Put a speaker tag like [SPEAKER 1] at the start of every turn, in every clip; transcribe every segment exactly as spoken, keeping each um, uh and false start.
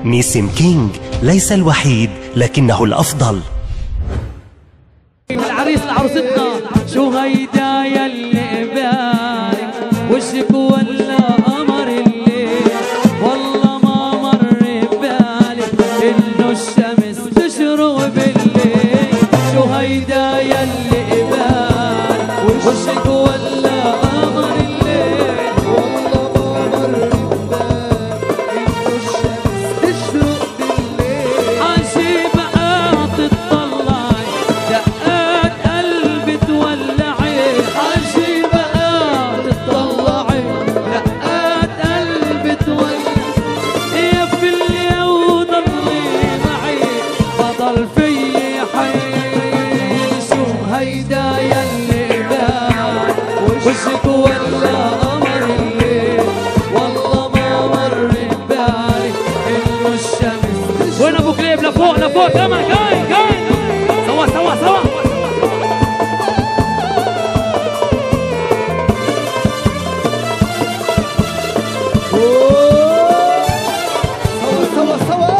[SPEAKER 1] نيسم كينج ليس الوحيد لكنه الأفضل.
[SPEAKER 2] العريس لعروستنا شو هيدا يلي بالك وشك ولا قمر الليل، والله ما مر ببالك انه الشمس تشرق بالليل. شو هيدا يلي بالك وشك ولا قمر الليل، والله ما مر ببالك انه الشمس تشرق بالليل. عجيب بقى تطلعي دقات قلبي تولعي، عجيب بقى تطلعي دقات قلبي تولعي. يا في اليوم ضلي معي بضل في حيل. شو هيدا يلي بان وشك ولا قمر الليل، والله ما مر ببالي انه الشمس. وين ابو كليب؟ لفوق لفوق كمان كاين كاين سوا سوا سوا. سوا سوا سوا.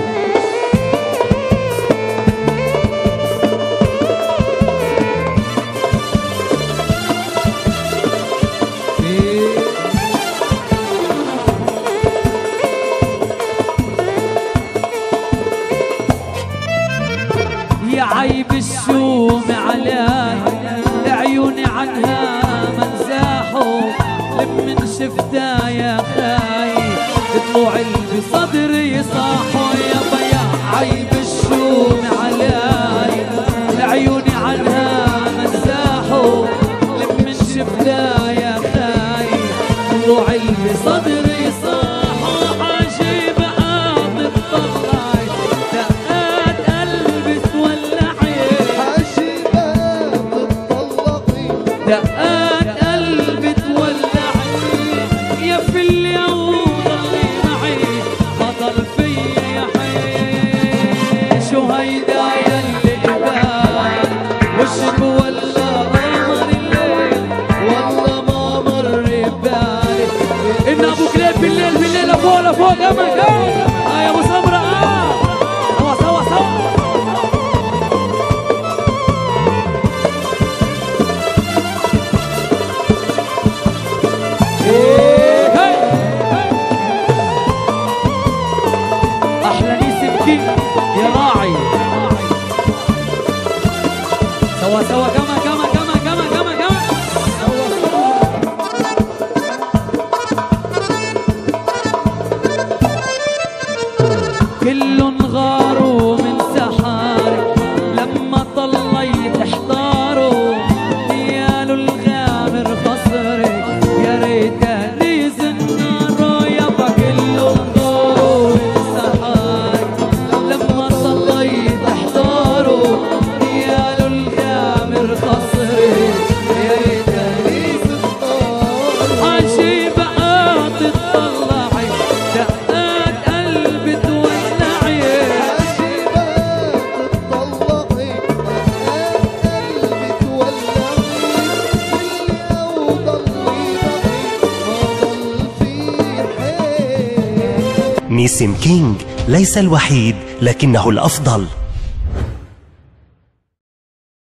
[SPEAKER 2] يا عيب الشوم علي عيوني عنها منزاحوا، لمن شفتها يا خاي دموع اللي بصدري صاحوا. يا بيا عيب الشوم علي عيوني عنها منزاحوا، لمن شفتها يا خاي دموع اللي بصدري صاحوا. عجيب قاعد تطلعي دقات قلبي تولعي، عجيب قاعد تطلعي دقات قلبي تولعي. يا في اليوم ضلي معي بضل فيا حي. شو هيدا يلي بان وشك ولا قمر الليل، والله ما مر ببالي إن أبو كليب بالليل بالليل لفوق لفوق كمان كمان. آه يا أبو سمرة آه سوا سوا سوا. أحلى نيسم كينج يا راعي. سوا سوا كمان كمان كمان كمان كمان كمان سوا سوا. كلن غاروا من سحارك لما طليت احتاروا، نيالوا الغامر خصرك يا ريتني زنارو. يابا كلن غاروا من سحارك لما طليت احتاروا، نيالوا الغامر خصرك يا ريتني زنارو. عجيب بقى تطلعي دقات قلبي تولعي، عجيب بقى تطلعي دقات قلبي تولعي. اليوم ضلي معي ما ضل في حيل.
[SPEAKER 1] نيسم كينج ليس الوحيد لكنه الأفضل.